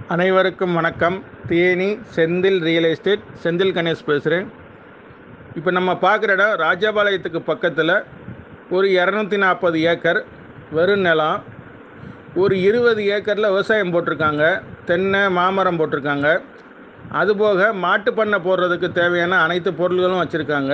அனைவருக்கும் வணக்கம். Theni Senthil real estate Senthil Ganesh பேசுகிறேன். இப்போ நம்ம பார்க்குற இடம் ராஜபாளையத்துக்கு பக்கத்தில் ஒரு 240 ஏக்கர் வெறும் நிலம். ஒரு 20 ஏக்கரில் விவசாயம் போட்டிருக்காங்க. தென்னை மாமரம் போட்டிருக்காங்க. அதுபோக மாட்டு பண்ணை போடுறதுக்கு தேவையான அனைத்து பொருள்களும் வச்சுருக்காங்க.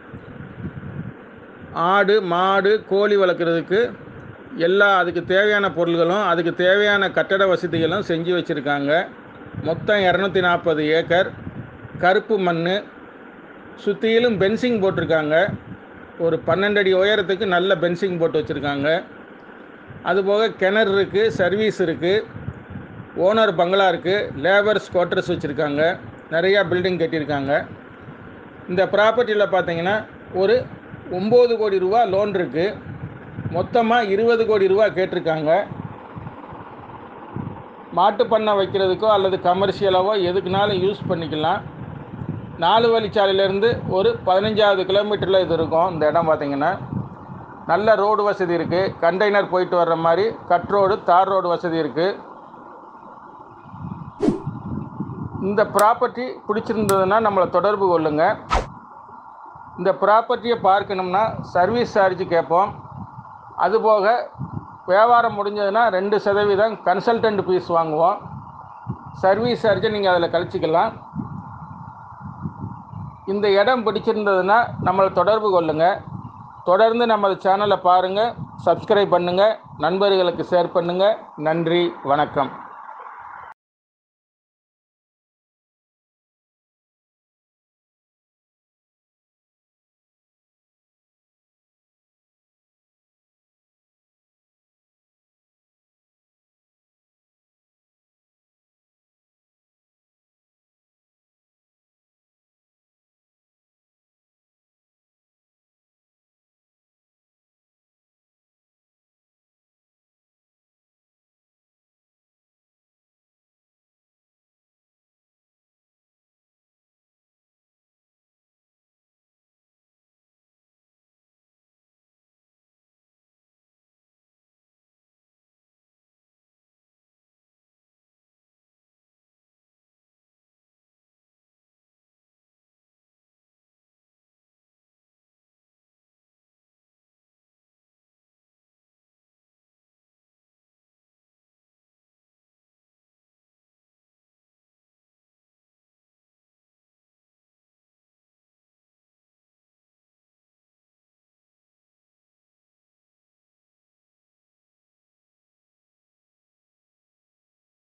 ஆடு மாடு கோழி வளர்க்குறதுக்கு அதுக்கு தேவையான பொருள்களும் அதுக்கு தேவையான கட்டட வசதிகளும் செஞ்சு வச்சுருக்காங்க. மொத்தம் 240 ஏக்கர் கருப்பு மண். சுற்றிலும் பென்சிங் போட்டிருக்காங்க. ஒரு 12 அடி உயரத்துக்கு நல்ல பென்சிங் போட்டு வச்சுருக்காங்க. அதுபோக கிணறு இருக்குது, சர்வீஸ் இருக்குது, ஓனர் பங்களா இருக்குது, லேபர்ஸ் குவார்ட்டர்ஸ் வச்சுருக்காங்க. நிறையா பில்டிங் கட்டியிருக்காங்க. இந்த ப்ராப்பர்ட்டியில் பார்த்தீங்கன்னா ஒரு 9 கோடி ரூபா லோன் இருக்குது. மொத்தமாக 20 கோடி ரூபா கேட்டிருக்காங்க. மாட்டு பண்ணை வைக்கிறதுக்கோ அல்லது கமர்ஷியலாவோ எதுக்குனாலும் யூஸ் பண்ணிக்கலாம். 4 வழிச்சாலையிலேருந்து ஒரு 15வது கிலோமீட்டரில் இது இருக்கும். இந்த இடம் பார்த்திங்கன்னா நல்ல ரோடு வசதி இருக்குது. கண்டெய்னர் போயிட்டு வர்ற மாதிரி கட் ரோடு, தார் ரோடு வசதி இருக்குது. இந்த ப்ராப்பர்ட்டி பிடிச்சிருந்ததுன்னா நம்மளை தொடர்பு கொள்ளுங்கள். இந்த ப்ராப்பர்ட்டியை பார்க்கணும்னா சர்வீஸ் சார்ஜ் கேட்போம். அதுபோக வியாபாரம் முடிஞ்சதுன்னா 2% கன்சல்டன்ட் ஃபீஸ் வாங்குவோம். சர்வீஸ் சார்ஜை நீங்கள் அதில் கழிச்சிக்கலாம். இந்த இடம் பிடிச்சிருந்ததுன்னா நம்மளை தொடர்பு கொள்ளுங்கள். தொடர்ந்து நமது சேனலை பாருங்கள், சப்ஸ்கிரைப் பண்ணுங்கள், நண்பர்களுக்கு ஷேர் பண்ணுங்கள். நன்றி, வணக்கம்.